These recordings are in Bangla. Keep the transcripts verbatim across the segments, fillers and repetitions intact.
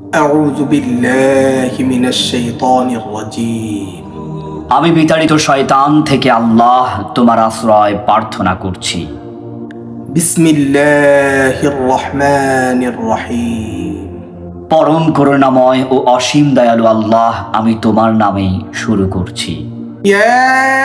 আউযু বিল্লাহি মিনাশ শাইতানির রাজীম। আমি বিতাড়িত শয়তান থেকে আল্লাহ তোমার আশ্রয় প্রার্থনা করছি। বিসমিল্লাহির রহমানির রহিম। পরম করুণাময় ও অসীম দয়ালু আল্লাহ, আমি তোমার নামেই শুরু করছি। ইয়া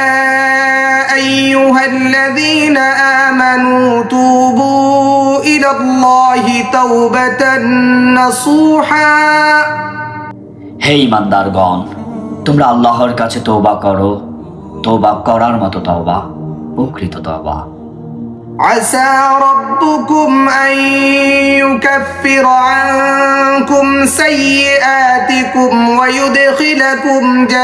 আইয়ুহাল্লাযীনা আমানু তুবু ইলাল্লাহি তাওবাতান নাসুহা। হে ঈমানদারগণ, তোমরা আল্লাহর কাছে তওবা করো, তওবা করার মতো তওবা, প্রকৃত তওবা। আসা রাব্বুকুম আন ইউকাফিরা আনকুম সাইয়্যাতিকুম ওয়া ইউদখিলাকুম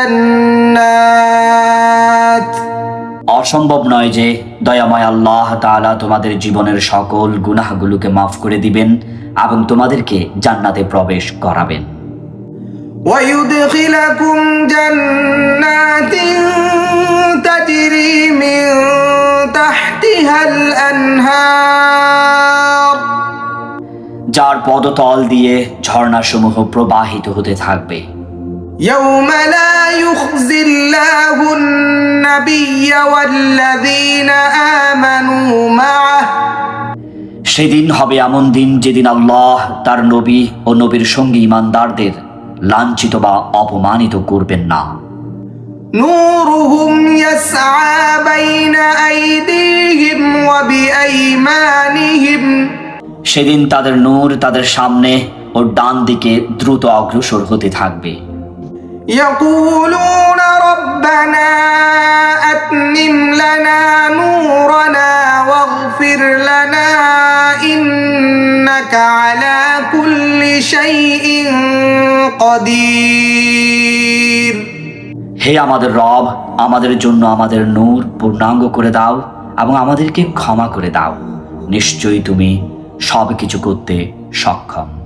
জান্নাত। অসম্ভব নয় যে দয়াময় আল্লাহ তাআলা তোমাদের জীবনের সকল গুনাহগুলোকে মাফ করে দিবেন এবং তোমাদেরকে জান্নাতে প্রবেশ করাবেন। وَيُدْخِلَكُمْ جَنَّاتٍ تَجْرِي مِنْ تَحْتِهَا الْأَنْهَارُ, যার পদতল দিয়ে ঝর্ণাসমূহ প্রবাহিত হতে থাকবে। يَوْمَ لَا يُخْزِي اللَّهُ النَّبِيَّ وَالَّذِينَ آمَنُوا مَعَهُ, সেদিন হবে এমন দিন যেদিন আল্লাহ তার নবী ও নবীর সঙ্গী ঈমানদারদের লাঞ্ছিত বা অপমানিত করবেন না। নূরুহুম ইয়াসআ বাইনা আইদিহিম ওয়া বিআইমানিহিম, সেদিন তাদের নূর তাদের সামনে ও ডান দিকে দ্রুত অগ্রসর হতে থাকবে। ইয়াকুলুনা রাব্বানা আতমিম লানা নূরানা ওয়াগফির লানা ইন্নাকা আলা কুল্লি শাইইন কাদির। হে আমাদের রব, আমাদের জন্য আমাদের নূর পূর্ণাঙ্গ করে দাও এবং আমাদেরকে ক্ষমা করে দাও, নিশ্চয়ই তুমি সব কিছু করতে সক্ষম।